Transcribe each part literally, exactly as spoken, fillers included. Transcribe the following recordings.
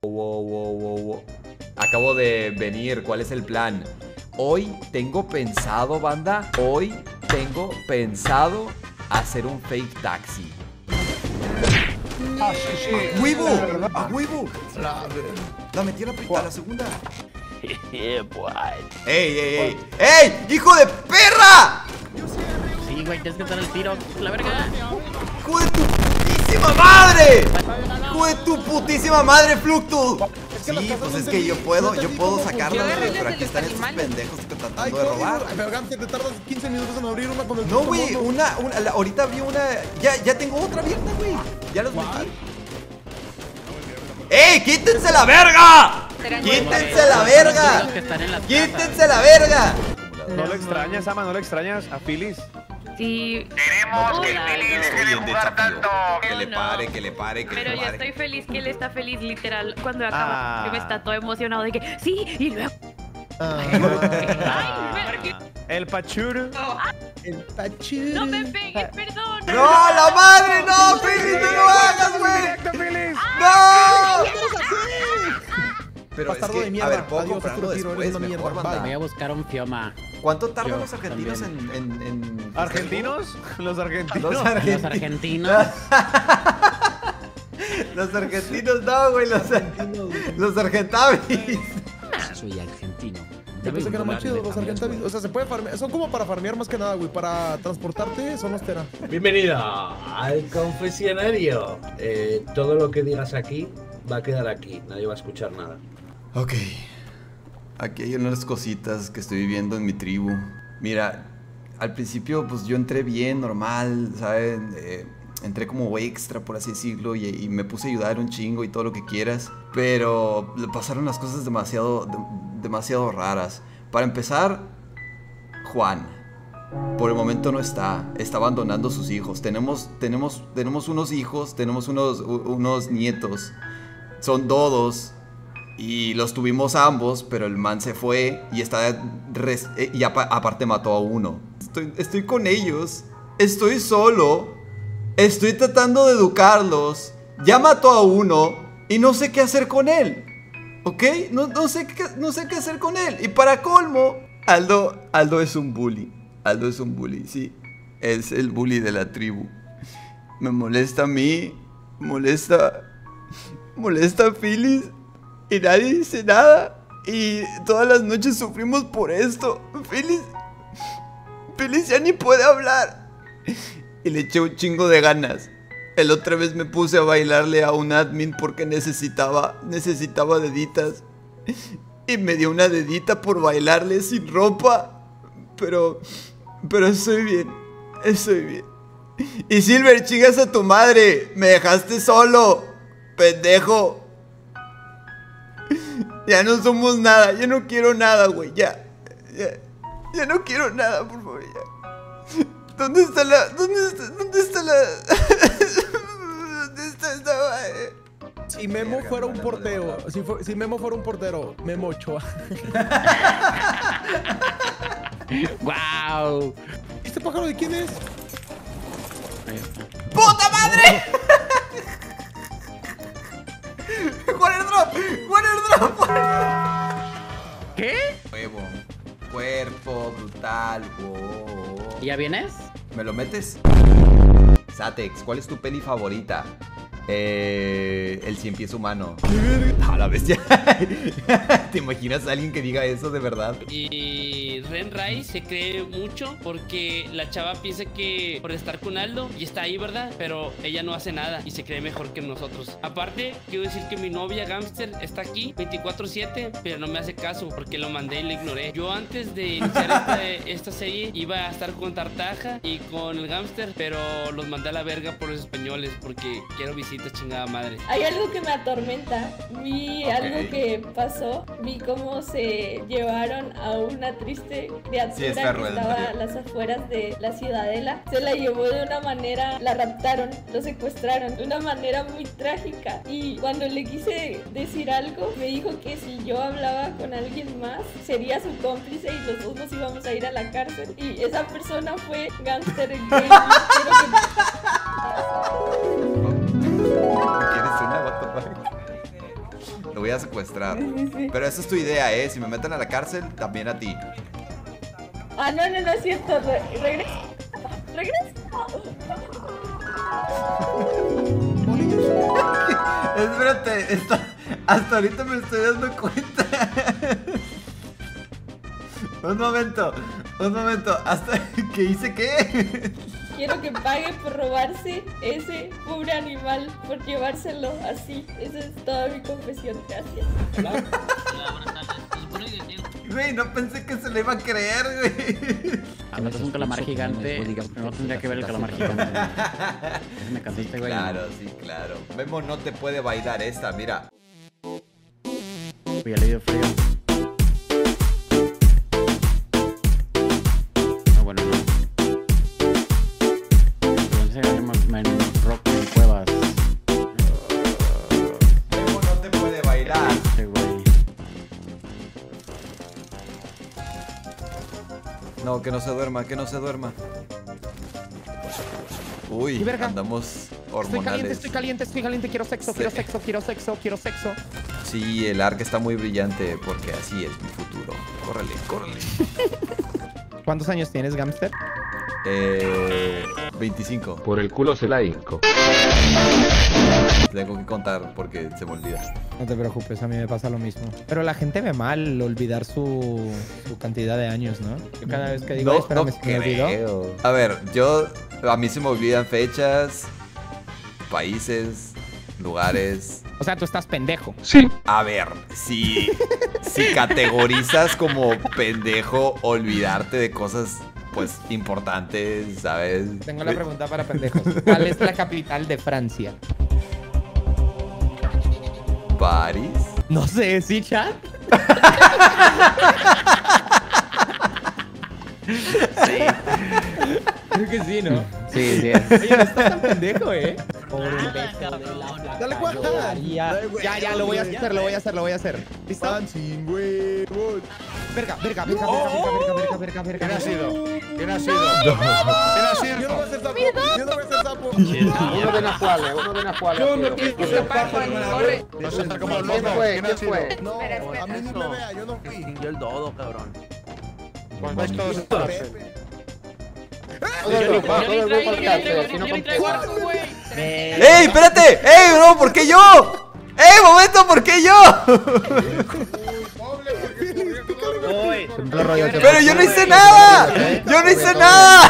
Wow, wow, wow, wow. Acabo de venir, ¿cuál es el plan? Hoy tengo pensado, banda, hoy tengo pensado hacer un fake taxi. Ah, sí, sí. ¡A huevo! ¡A huevo! La metí a la, a la segunda. ¡Ey, ey, ey! ¡Ey! ¡Hijo de perra! Sí, güey, tienes que estar al tiro. La verga. ¡Hijo de tu putísima madre! ¡Hijo de tu putísima madre, Fluctus! Sí, pues es que yo puedo, yo puedo sacarla, güey, pero aquí están estos pendejos tratando de robar. Pero Gamster, te tardas quince minutos en abrir una con el No, güey, una, una, la- ahorita abrí una, ya, ya tengo otra abierta, güey. Ya los metí. ¡Ey, quítense la verga! ¡Quítense la verga! ¡Quítense la verga! ¿No lo extrañas, Ama? ¿No lo extrañas a Phyllis? Sí. Queremos que Hola, Phyllis no. deje de Estoy en jugar desafío. tanto. Que le No, pare, que le pare, que Pero le yo pare. estoy feliz que él está feliz, literal. Cuando acaba, Ah. que me está todo emocionado de que sí, y luego. Ah, el pachuru. El pachuru. No me pegues, perdón. ¡No, la madre! ¡No, Phyllis, no lo hagas, güey! ¡Directo, Phyllis! ¡No! Pero es Bastardo que, de mierda. a ver, puedo Adiós, comprarlo Arturo Tiro, eres después, una mejor, mierda. banda. Voy a buscar un Fioma. ¿Cuánto tardan Yo los argentinos en, en, en... ¿Argentinos? Los argentinos. Los Los argentinos. argentinos. Los argentinos no, güey, los argentinos. Los argentavis. Soy argentino. Yo pensé que era más chido los argentavis. O sea, se puede farmear. Son como para farmear más que nada, güey. Para transportarte son los tera. Bienvenida al confesionario. Eh, todo lo que digas aquí va a quedar aquí. Nadie va a escuchar nada. Ok. Aquí hay unas cositas que estoy viviendo en mi tribu. Mira, al principio pues yo entré bien, normal, ¿saben? Eh, entré como extra, por así decirlo, y, y me puse a ayudar un chingo y todo lo que quieras. Pero le pasaron las cosas demasiado, de- demasiado raras. Para empezar, Juan, por el momento no está. Está abandonando a sus hijos. Tenemos, tenemos, tenemos unos hijos, tenemos unos, u- unos nietos. Son dodos. Y los tuvimos ambos, pero el man se fue y está res- eh, y apa- aparte mató a uno. Estoy, estoy con ellos. Estoy solo. Estoy tratando de educarlos. Ya mató a uno y no sé qué hacer con él. ¿Ok? No, no, sé qué, no sé qué hacer con él. Y para colmo, Aldo, Aldo es un bully. Aldo es un bully, sí. Es el bully de la tribu. Me molesta a mí. Molesta. Molesta a Phyllis. Y nadie dice nada. Y todas las noches sufrimos por esto. Phyllis. Phyllis ya ni puede hablar. Y le eché un chingo de ganas. El otra vez me puse a bailarle a un admin porque necesitaba, necesitaba deditas. Y me dio una dedita por bailarle sin ropa. Pero, pero estoy bien. Estoy bien. Y Silver, chingas a tu madre. Me dejaste solo. Pendejo. Ya no somos nada, ya no quiero nada, güey, ya, ya, ya no quiero nada, por favor, ya. ¿Dónde está la, dónde está, dónde está la, dónde está esta madre? Si Memo fuera un portero, si, fu- si Memo fuera un portero, Memo Ochoa. ¡Wow! ¿Este pájaro de quién es? Ahí está. ¡Puta madre! ¡Juan Airdrop! ¡Juan Airdrop! ¡Juan Airdrop! ¿Qué? Huevo, cuerpo brutal, wow. ¿Y ya vienes? ¿Me lo metes? Satex, ¿cuál es tu peli favorita? Eh, el cien pies humano. A la bestia. ¿Te imaginas a alguien que diga eso de verdad? Y Renrai se cree mucho porque la chava piensa que por estar con Aldo y está ahí, ¿verdad? Pero ella no hace nada y se cree mejor que nosotros. Aparte, quiero decir que mi novia Gamster está aquí veinticuatro siete, pero no me hace caso porque lo mandé y lo ignoré. Yo antes de iniciar esta, esta serie iba a estar con Tartaja y con el Gamster, pero los mandé a la verga por los españoles porque quiero visitar, chingada madre. Hay algo que me atormenta. Vi Ok. algo que pasó. Vi cómo se llevaron a una triste criatura Sí, está que rueda, estaba María. a las afueras de la ciudadela. Se la llevó de una manera, la raptaron, lo secuestraron de una manera muy trágica. Y cuando le quise decir algo, me dijo que si yo hablaba con alguien más, sería su cómplice y los dos nos íbamos a ir a la cárcel. Y esa persona fue Gangster Game. Quiero que... ¿Quieres una? What the fuck? Lo voy a secuestrar. Sí, sí, sí. Pero esa es tu idea, ¿eh? Si me meten a la cárcel, también a ti. Ah, no, no, no es cierto. Re regresa. Regresa. Espérate, está... hasta ahorita me estoy dando cuenta. Un momento, un momento. ¿Hasta que hice qué? Quiero que pague por robarse ese pobre animal, por llevárselo así. Esa es toda mi confesión. Gracias. Güey, no pensé que se le iba a creer, güey. Hablas un calamar gigante. No tendría que ver el calamar gigante. Me cansaste, güey. Claro, sí, claro. Memo no te puede bailar esta, mira. Uy, ya le dio frío. Ah, bueno, no. Entonces me enroco en cuevas. Memo no te puede bailar. Sí, güey. No, que no se duerma, que no se duerma. Uy, ¿Qué verga? andamos hormonales. Estoy caliente, estoy caliente, estoy caliente. Quiero sexo, Sí. quiero sexo, quiero sexo, quiero sexo. Sí, el arca está muy brillante porque así es mi futuro. Córrele, córrele. ¿Cuántos años tienes, Gamster? Eh, veinticinco. Por el culo se la hinco. Tengo que contar porque se me olvida. No te preocupes, a mí me pasa lo mismo. Pero la gente ve mal olvidar su, su cantidad de años, ¿no? Yo cada vez que digo, "Ay, espérame, se me olvidó". creo. A ver, yo, a mí se me olvidan fechas, países, lugares. O sea, tú estás pendejo. Sí. A ver, si, si categorizas como pendejo olvidarte de cosas, pues, importantes, ¿sabes? Tengo la pregunta para pendejos. ¿Cuál es la capital de Francia? París. No sé, ¿sí, chat? Sí. Creo que sí, ¿no? Sí, sí es. Oye, no estás tan pendejo, ¿eh? Dale cuenta. Ya, ya, lo voy a hacer, lo voy a hacer, lo voy a hacer. ¿Listo? Dancing, güey. Verga, verga, verga, verga, verga, verga, verga, verga. ¿Quién ha sido? ¿Quién ha sido? ¿Quién ha Yo no voy a sido? ser sapo. Yo no voy a ser sapo. Uno de Nahuale, uno de Nahuale. Yo no tío. quiero ser sapo. No se está como el ¿Quién loco. fue? ¿Quién ha ¿Quién sido? fue? No, a mí ni me vea, yo no fui. Extinguió el dodo, cabrón. Vais todos en cárcel. Todo el grupo, todo el grupo al cárcel, si no contesta. ¡Ey, espérate! ¡Ey, no! ¿Por qué yo? ¡Ey, momento! ¿Por qué yo? Pero yo no hice nada. Yo no hice nada.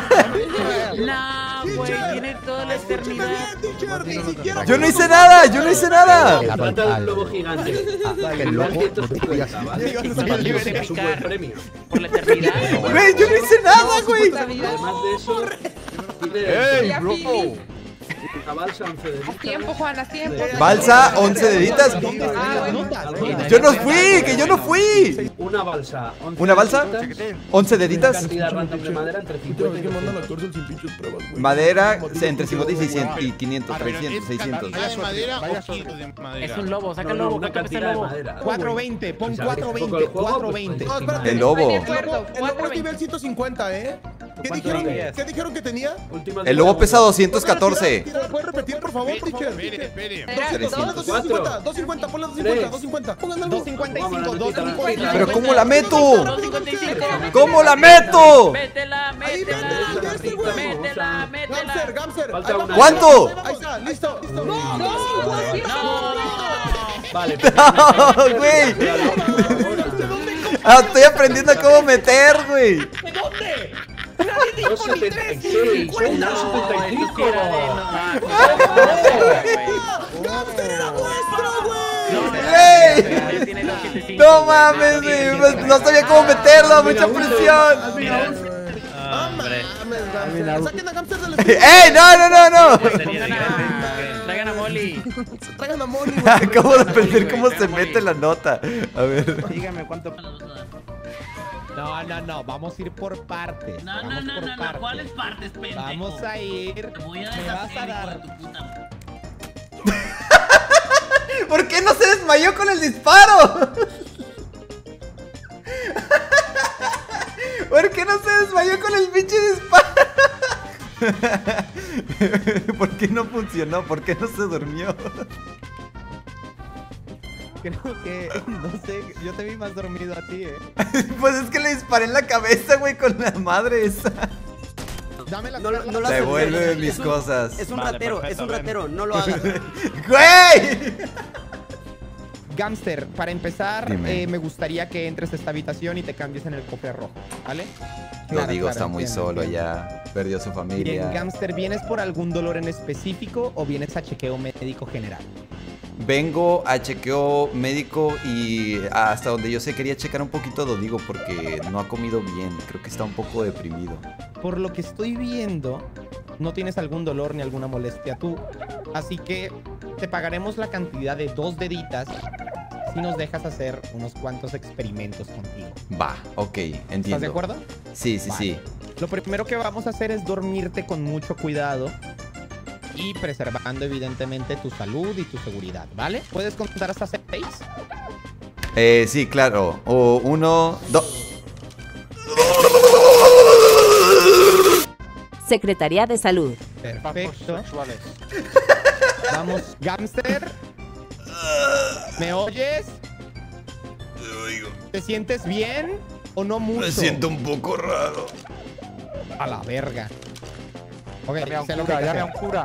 No, güey, tiene toda la eternidad. Yo no hice nada. Yo no hice nada. Se trata de un lobo gigante. El lobo ciento cincuenta, ¿vale? Es un buen premio. Por la eternidad. Güey, yo no hice nada, güey. Además de eso, ¡Ey, loco! una balsa, once de litros. Tiempo, Juan, haz tiempo. Balsa, once deditas. Yo no fui, que yo no fui. Una balsa, once ¿Una balsa? deditas, once una deditas. cantidad random de madera entre cincuenta y doscientos. Madera entre cincuenta y seiscientos y quinientos, trescientos, seiscientos. ¿De madera o kilo de madera? Es un lobo, saca No, el no, lobo. una ¿Cuánto pesa el cantidad de lobo? madera. cuatro veinte, pon O sea, cuatro un poco veinte, el juego, cuatro pues, veinte. pues, No, espérate. El lobo. El lobo, el lobo es nivel ciento cincuenta, ¿eh? ¿Qué dijeron, ¿Qué dijeron que tenía? Última El lobo pesa dos. doscientos catorce. ¿Puedes repetir, por favor, teacher? Espere, espere. Ponle doscientos cincuenta, doscientos cincuenta, ponle doscientos cincuenta, ponle el dos cincuenta y cinco, dos cincuenta y cinco. Pero ¿cómo la meto? dos cincuenta y cinco. ¿Cómo la meto? Métela, métela. Métela, métela. Gamser, Gamser. Falta ahí va. una. ¿Cuánto? Ahí está, listo. listo. No. Vale, No, güey. Ah, estoy aprendiendo cómo meter, güey. dos setenta y seis, dos setenta y cinco. Gamser era nuestro, güey. Güey. No mames, güey. No- No sabía cómo meterlo, mucha presión. Ah, mames, Gamser. Saquen a Gamser del ¡Ey! ¡No, no, no, no! Traigan a Molly. Traigan a Moni, güey. Acabo de aprender cómo se mete la nota. A ver. Dígame cuánto. No, no, no, vamos a ir por partes. No, no, Vamos no, por no, no, partes. ¿cuáles partes, pendejo? Vamos a ir. Te voy a Me vas deshacer, a hijo dar. de tu puta madre. ¿Por qué no se desmayó con el disparo? ¿Por qué no se desmayó con el pinche disparo? ¿Por qué no funcionó? ¿Por qué no se durmió? Creo que, no sé, yo te vi más dormido a ti, eh. Pues es que le disparé en la cabeza, güey, con la madre esa. Dame la No, no, no lo hagas. Devuelve Es mis un- cosas. Es un Vale, ratero, es perfecto, un ven. ratero, no lo hagas. ¡Güey! Gamster, para empezar, Dime. eh, me gustaría que entres a esta habitación y te cambies en el cofre rojo, ¿vale? Lo Claro, digo, claro, está muy entiendo, solo entiendo. ya. Perdió su familia. Bien, Gamster, ¿vienes por algún dolor en específico o vienes a chequeo médico general? Vengo a chequeo médico y hasta donde yo sé quería checar un poquito a Dodigo porque no ha comido bien. Creo que está un poco deprimido. Por lo que estoy viendo, no tienes algún dolor ni alguna molestia tú. Así que te pagaremos la cantidad de dos deditas si nos dejas hacer unos cuantos experimentos contigo. Va, ok, entiendo. ¿Estás de acuerdo? Sí, sí, Vale. sí. Lo primero que vamos a hacer es dormirte con mucho cuidado y preservando evidentemente tu salud y tu seguridad, ¿vale? ¿Puedes contar hasta seis? Eh, sí, claro. O uno, dos. Secretaría de Salud. Perfecto. Vamos, Gamster. ¿Me oyes? Te oigo. ¿Te sientes bien o no mucho? Me siento un poco raro. A la verga. Ok, Llame a un sé lo que hay cura, que llame a un hacer. cura.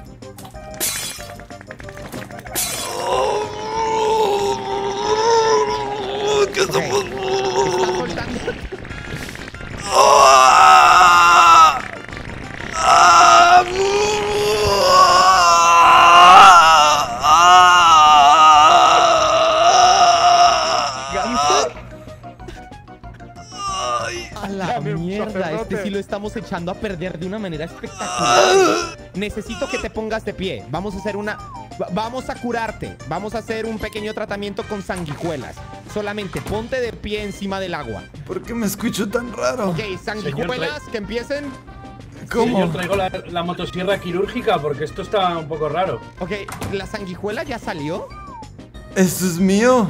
¿Qué Ok, estás soltando. ¿Gamster? A la Llame a un mierda, sacerdote. este sí lo estamos echando a perder de una manera espectacular. Necesito que te pongas de pie. Vamos a hacer una... va- Vamos a curarte. Vamos a hacer un pequeño tratamiento con sanguijuelas. Solamente ponte de pie encima del agua. ¿Por qué me escucho tan raro? Ok, sanguijuelas, que empiecen. ¿Cómo? Yo traigo la, la motosierra quirúrgica porque esto está un poco raro. Ok, ¿la sanguijuela ya salió? ¿Esto es mío?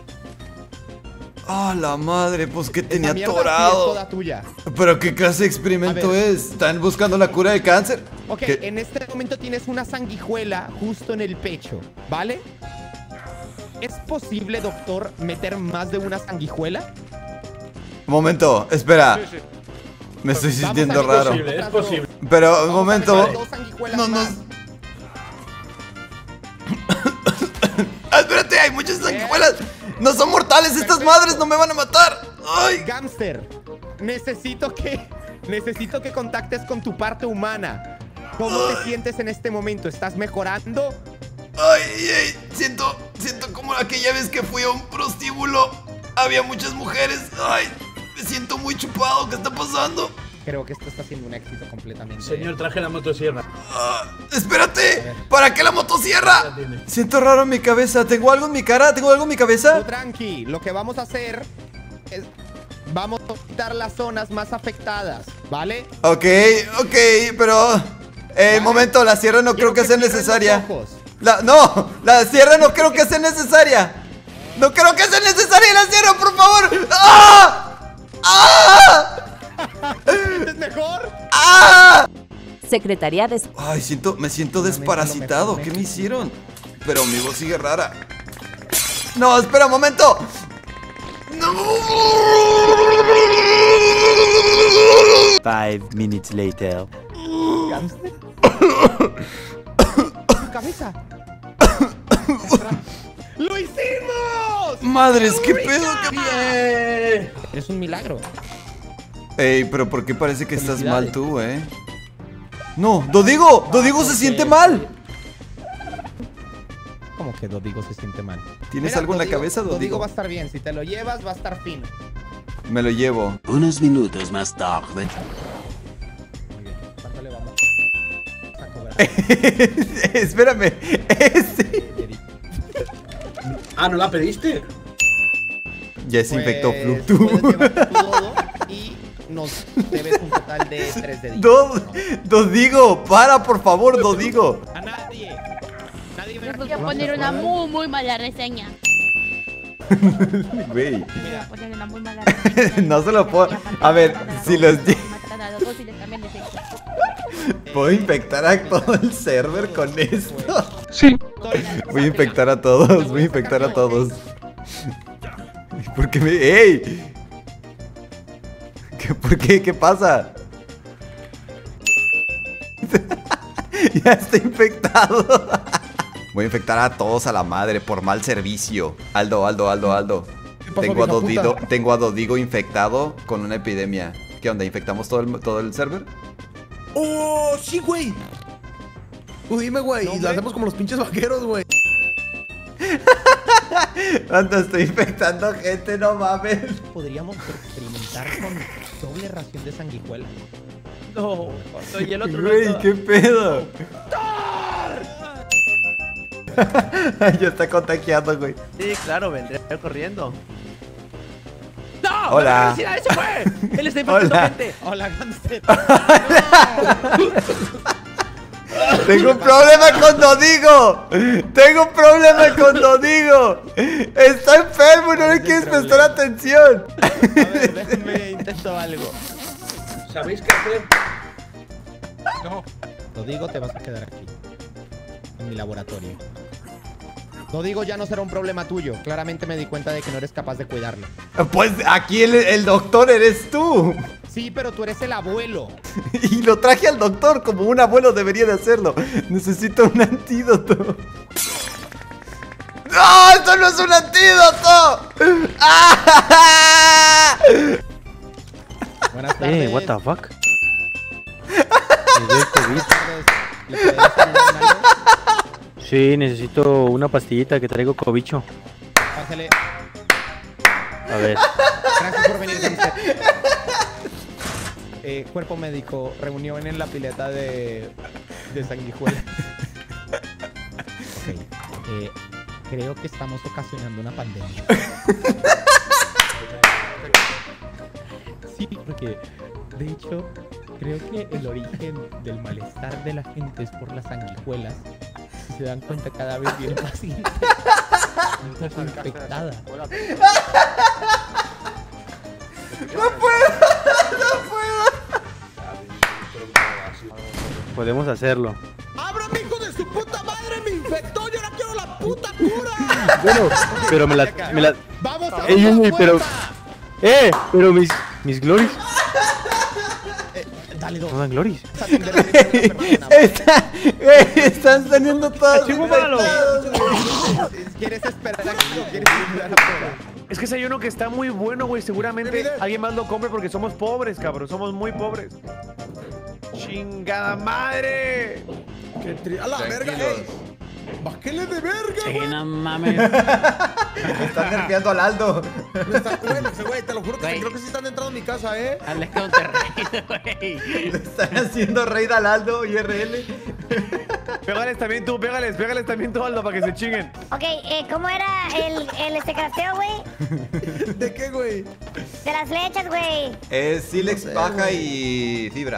Ah, la madre, pues que tenía Esa mierda sí es atorado. toda tuya. ¿Pero qué clase de experimento A ver. es? ¿Están buscando la cura del cáncer? Ok, ¿Qué? en este momento tienes una sanguijuela justo en el pecho, ¿vale? ¿Es posible, doctor, meter más de una sanguijuela? Momento, espera. Sí, sí. Me estoy Vamos sintiendo a ver, raro. posible, es posible. Pero, un Vamos a momento. meter dos sanguijuelas No, no. más. Ah, espérate, hay muchas sanguijuelas. No son mortales estas madres, no me van a matar. Ay. Gamster, necesito que necesito que contactes con tu parte humana. ¿Cómo te sientes en este momento? ¿Estás mejorando? Ay, ay, siento, siento como aquella vez que fui a un prostíbulo. Había muchas mujeres. Ay, me siento muy chupado. ¿Qué está pasando? Creo que esto está siendo un éxito completamente. Señor, traje la motosierra. Ah, espérate. ¿Para qué la motosierra? Ya tiene. Siento raro en mi cabeza. ¿Tengo algo en mi cara? ¿Tengo algo en mi Tú cabeza? tranqui, lo que vamos a hacer es vamos a quitar las zonas más afectadas, ¿vale? Ok, ok, pero... Eh, momento, la sierra no creo Quiero que sea cierres necesaria. los ojos. La, no, la sierra no creo que sea necesaria. No creo que sea necesaria la sierra, por favor. ¡Ah! ¡Ah! ¿Es mejor? ¡Ah! Secretaría de Ay, siento, me siento desparasitado. ¿Qué me hicieron? Pero mi voz sigue rara. No, espera un momento. No. Five minutes later. ¿Gamster? ¡Tu cabeza! ¡Lo hicimos! Madres, qué pedo, qué ¡Bien! Es un milagro. Ey, pero ¿por qué parece que estás mal Felicidades. tú, eh? No, Dodigo, Dodigo se siente mal. ¿Cómo que Dodigo se siente mal? ¿Tienes Mira, algo en la Dodigo- cabeza, Dodigo Dodigo? va a estar bien. Si te lo llevas, va a estar fino. Me lo llevo. Unos minutos más tarde. Muy bien. ¿Cuánto le vamos a cobrar? Espérame. Ese. Ah, ¿no la pediste? Ya se infectó Pues, Fluctu. puedes llevarte tu dodo y nos debes un total de tres deditos. Do- Dodigo, para, por favor, Dodigo. A nadie. Nadie me Les voy a poner una muy, muy mala reseña. Güey. Les voy a poner una muy mala reseña. No se lo puedo. A ver, si los. Matan a los dos y les cambian de sexo. ¿Puedo infectar a todo el server con esto? Sí. Voy a infectar a todos, voy a infectar a todos. ¿Por qué me...? ¡Ey! ¿Qué, ¿Por qué? ¿Qué pasa? Ya está infectado. Voy a infectar a todos a la madre por mal servicio. Aldo, Aldo, Aldo, Aldo. Tengo a, Dodido, tengo a Dodigo infectado con una epidemia. ¿Qué onda? ¿Infectamos todo el, todo el server? ¡Oh, sí, güey! Tú dime, güey, y lo hacemos como los pinches vaqueros, güey. Ando, estoy infectando gente, no mames. Podríamos experimentar con doble ración de sanguijuelas. No, soy el otro. Güey, qué pedo. Ya está contagiando, güey. Sí, claro, vendré corriendo. ¡No! Hola. ¡No, ¡Ese fue! ¡Él está infectando gente! Hola, Gangster. Tengo un problema con Dodigo. Tengo un problema con Dodigo. Está enfermo y no le quieres prestar atención. A ver, déjenme intento algo. ¿Sabéis qué hacer? No. Dodigo, te vas a quedar aquí. En mi laboratorio. Dodigo ya no será un problema tuyo. Claramente me di cuenta de que no eres capaz de cuidarlo. Pues aquí el, el doctor eres tú. Sí, pero tú eres el abuelo. Y lo traje al doctor como un abuelo debería de hacerlo. Necesito un antídoto. ¡No! ¡Esto no es un antídoto! ¡Ah! Buenas tardes. Eh, what the fuck? ¿Le puedes ayudar en algo? Sí, necesito una pastillita que traigo cobicho. Pásale. A ver. Gracias por venir, Gangster. Eh, cuerpo médico, reunión en la pileta de, de sanguijuela. Ok. Eh, creo que estamos ocasionando una pandemia. Sí, porque de hecho creo que el origen del malestar de la gente es por las sanguijuelas. Si se dan cuenta, cada vez viene paciente un poco infectada. ¡No puedo! ¡No puedo! Podemos hacerlo. ¡Ábrame, hijo de su puta madre! ¡Me infectó! ¡Yo ahora quiero la puta cura! Bueno, pero me la... Me la... ¡Vamos a ¡Ey, ey, ey! Pero... ¡Eh! Pero mis... Mis glories. Eh, dale dos. No dan glories. Está, güey, están saliendo todos infectados. ¿Quieres esperar aquí o quieres esperar afuera? Es que si hay uno que está muy bueno, güey. Seguramente alguien más lo compre porque somos pobres, cabrón. Somos muy pobres. ¡Chingada madre! ¡Qué tri... ¡A la verga, ey! ¡Bájele de verga, Sí, güey! no mames. Están nerfeando al Aldo. Me está- Bueno, ese güey, te lo juro que Güey. creo que sí están entrando a mi casa, ¿eh? Hazle counterraid, güey. Le están haciendo raid al Aldo y R L. Pégales también tú, pégales, pégales también tú, Aldo, para que se chinguen. Ok, eh, ¿cómo era el, el este crafteo, güey? ¿De qué, güey? De las flechas, güey. Es Silex, No sé, paja güey. y fibra.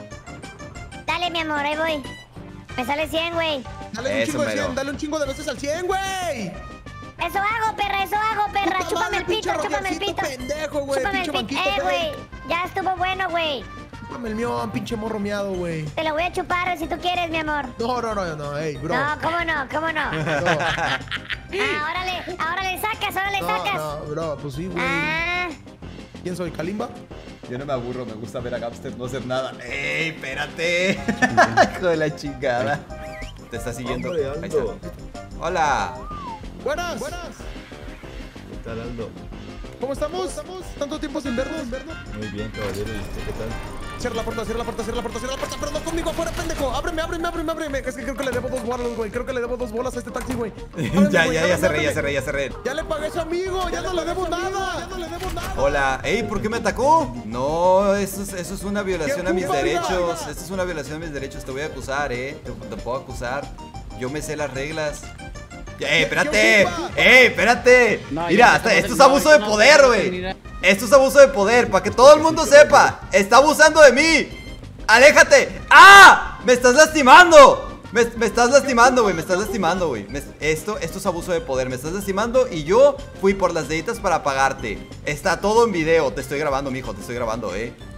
Dale, mi amor, ahí voy. Me sale cien, güey. Dale un Eso chingo de mero. cien, dale un chingo de veces al cien, güey. Eso hago, perra, eso hago, perra. Puta Chúpame madre, el pito, pinche chúpame el roquecito pito. pendejo, güey, Chúpame el pinche pito. banquito, Eh, güey. güey. Ya estuvo bueno, güey. Chúpame el mío, pinche morro miado, güey. Te lo voy a chupar si tú quieres, mi amor. No, no, no, no, ey, bro. No, ¿cómo no? ¿Cómo no? No, Ah, órale, ahora le sacas, ahora le no, sacas. no, bro, pues sí, güey. Ah, ¿Quién soy, Kalimba? Yo no me aburro, me gusta ver a Gapster no hacer nada. ¡Ey, espérate! Hijo de la chingada. Te está siguiendo. Hombre, Ahí Aldo. está. Hola. Buenas, buenas. ¿Qué tal, Aldo? ¿Cómo estamos? ¿Tanto tiempo sin vernos? Muy bien, caballero. ¿Y usted qué tal? Cierra la puerta, cierra la puerta, cierra la puerta, cierra la puerta, pero no conmigo, afuera, pendejo. Ábreme, ábreme, ábreme, ábreme. Es que creo que le debo dos bolas, güey. Creo que le debo dos bolas a este taxi, güey. Ábreme, Ya, güey, ya, ya ábreme, cerré, ya ábreme. cerré, ya cerré. Ya le pagué a su amigo, ya no le debo nada. Ya no le debo nada. Hola. Ey, ¿por qué me atacó? No, eso es, eso es una violación ¿Qué a mis culpa, derechos. oiga? Esto es una violación a mis derechos. Te voy a acusar, eh. Te, te puedo acusar. Yo me sé las reglas. Ya, ¡Ey, espérate! ocupa? ¡Ey, espérate! No, Mira, ya hasta- estamos esto es en- abuso no, de no, poder, no, güey. mira. Esto es abuso de poder, para que todo el mundo sepa. Está abusando de mí. ¡Aléjate! ¡Ah! ¡Me estás lastimando! Me, me estás lastimando, güey. Me estás lastimando, güey. Me- Esto, esto es abuso de poder. Me estás lastimando y yo fui por las deditas para pagarte. Está todo en video. Te estoy grabando, mijo. Te estoy grabando, eh.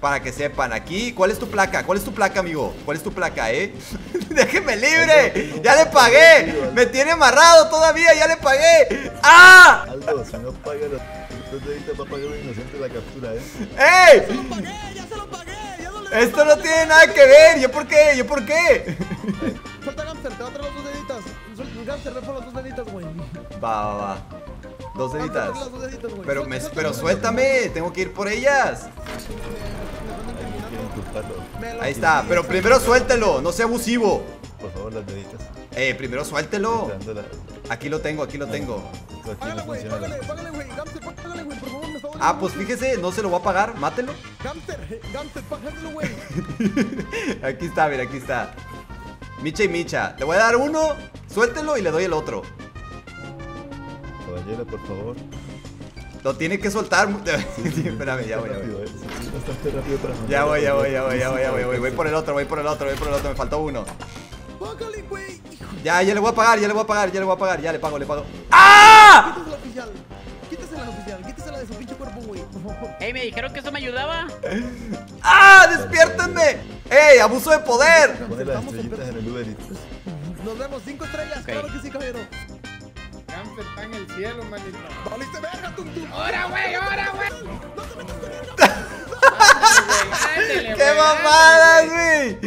para que sepan, aquí, ¿cuál es tu placa? ¿Cuál es tu placa, amigo? ¿Cuál es tu placa, eh? ¡Déjeme libre! ¡Ya le pagué! ¡Me tiene amarrado todavía! ¡Ya le pagué! ¡Ah! Aldo, si no paga los dos deditos, va a pagar un inocente la captura, ¿eh? ¡Ey! ¡Ya se lo pagué! ¡Ya se lo pagué! ¡Ya no le Esto no tiene nada que ver. ¿Yo por qué? ¿Yo por qué? Suelta Gamster, te va a traer los dos deditos. Suelta Gamster, ve por los dos deditos, güey. Va, va, va. Dos deditas. Gamster, los dos deditos, güey. Pero, me, Suelta, pero suelta, suéltame. Tengo que ir por ellas. Quieren inculparlo. Ahí está. Pero primero suéltelo. No sea abusivo. Por favor, las deditas. Eh, primero suéltelo. Dando la- Aquí lo tengo, aquí lo tengo. Esto aquí no Págale, güey, funciona. págale, págale, güey. Gamster, págale, güey, por favor, me está doliendo Ah, pues mucho. fíjese, no se lo va a pagar. Mátelo. Gamster, Gamster, págamelo, güey. Aquí está, mira, aquí está. Micha y Micha. Le voy a dar uno. Suéltelo y le doy el otro. Caballero, por favor. Lo tiene que soltar. Sí, espérame, ya voy, ya voy. Rápido, eh. Es bastante rápido para Ya voy, ya voy, ya voy, ya voy, ya voy, voy, voy por el otro, voy por el otro, voy por el otro, me faltó uno. Págale, güey. Hijo. Ya, ya le voy a pagar, ya le voy a pagar, ya le voy a pagar, ya le pago, le pago. ¡Ah! Quítesela oficial. Quítesela oficial. Quítesela de su pinche cuerpo, güey. Por favor. Ey, me dijeron que eso me ayudaba. ¡Ah! ¡Despiértenme! ¡Ey! ¡Abuso de poder! Pone las estrellitas en el Uber Eats. Nos vemos, cinco estrellas. Ok. Claro que sí, caballero. Gamster está en el cielo, manito. Valiste verga, tum tum. ¡Ahora, güey! ¡Ahora, güey! No te metas con él. Ándale, ¡Qué güey, mamadas, ándale,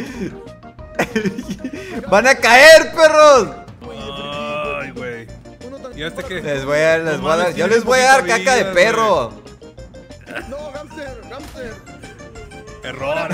güey! ¡Van a caer, perros! Ay, güey. Uno tan- ¿Y este qué? Les voy a, les No voy a dar, mames, yo tiene les voy a dar poquita caca de vida, perro. No, Gamster, Gamster. Error.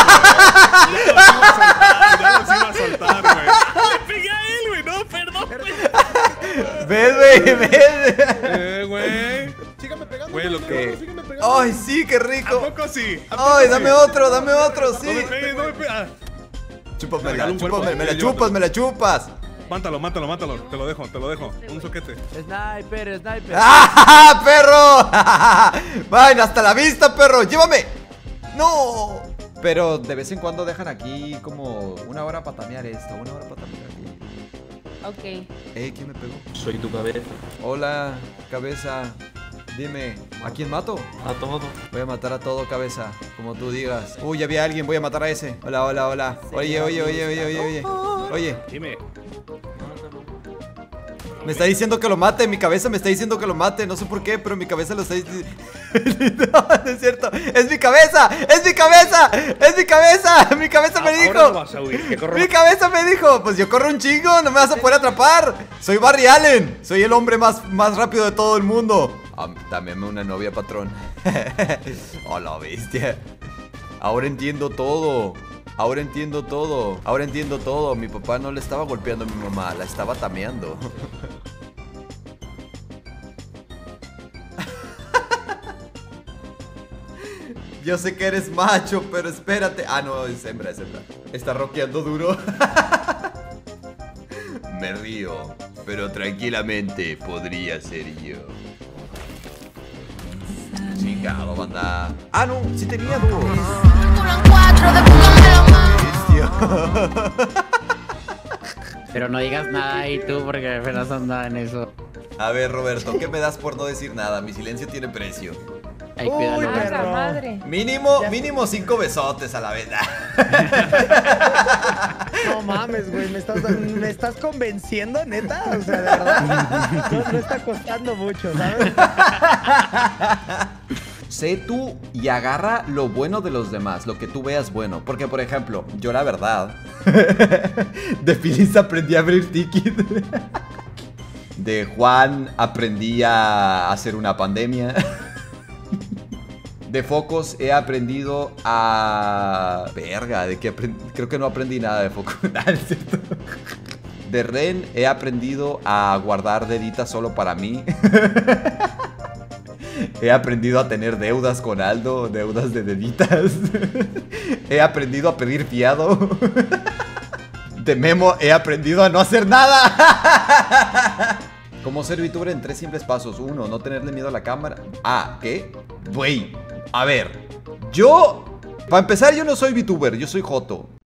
Ya los iba a soltar, güey. Le pegué a él, güey. No, perdón, güey. Ves, güey, ves. Eh, güey. Síganme pegando. Güey, lo síganme que- pegando, síganme pegando. ¡Ay, sí, qué ¿A rico! poco sí? ¿A poco ¡Ay, sí? dame otro, dame otro, sí! No me pegues, no me pegues. Ah, Chúpamela, Regala un cuerpo. chúpame, me la Sí, chupas, me la chupas. Mátalo, mátalo, mátalo. Te lo dejo, te lo dejo. Un soquete. Sniper, sniper. ¡Ah, perro! ¡Vayan, hasta la vista, perro! ¡Llévame! ¡No! Pero de vez en cuando dejan aquí como una hora para tamear esto, una hora para tamear aquí. Ok. Eh, ¿quién me pegó? Soy tu cabeza. Hola, cabeza. Dime, ¿a quién mato? A todo. Voy a matar a todo, cabeza, como tú digas. Uy, ya vi a alguien, voy a matar a ese. Hola, hola, hola. Oye, oye, oye, oye, oye, oye. Oye, Dime. me está diciendo que lo mate, mi cabeza me está diciendo que lo mate. No sé por qué, pero mi cabeza lo está diciendo. No, no es cierto. ¡Es mi cabeza! ¡Es mi cabeza! ¡Es mi cabeza! ¡Mi cabeza me Ahora dijo! no vas a huir, que corro ¡Mi cabeza me dijo! Pues yo corro un chingo, no me vas a poder atrapar. Soy Barry Allen. Soy el hombre más, más rápido de todo el mundo. Ah, también una novia, patrón. Hola, bestia. Ahora entiendo todo. Ahora entiendo todo. Ahora entiendo todo. Mi papá no le estaba golpeando a mi mamá, la estaba tameando. Yo sé que eres macho, pero espérate. Ah, no, es hembra, es hembra. Está rockeando duro. Me río, pero tranquilamente podría ser yo. Chingado, banda. Ah, no, sí tenía dúo. Pero no digas nada ahí tú porque apenas anda en eso. A ver, Roberto, ¿qué me das por no decir nada? Mi silencio tiene precio. Ay, cuídalo. Uy, Roberto. perro. Madre. Mínimo, mínimo cinco besotes a la vez. No mames, güey, ¿me estás, ¿me estás convenciendo, neta? O sea, de verdad, no, no está costando mucho, ¿sabes? Sé tú y agarra lo bueno de los demás, lo que tú veas bueno. Porque, por ejemplo, yo la verdad, de Feliz aprendí a abrir ticket. De Juan aprendí a hacer una pandemia. De Focos he aprendido a... Verga, ¿de qué aprendí? Creo que no aprendí nada de Focos. Nada, es cierto. De Ren he aprendido a guardar deditas solo para mí. He aprendido a tener deudas con Aldo, deudas de deditas. He aprendido a pedir fiado. De Memo he aprendido a no hacer nada. ¿Cómo ser VTuber en tres simples pasos? Uno, no tenerle miedo a la cámara. Ah, ¿qué? Güey, a ver, yo... Para empezar, yo no soy VTuber, yo soy Joto.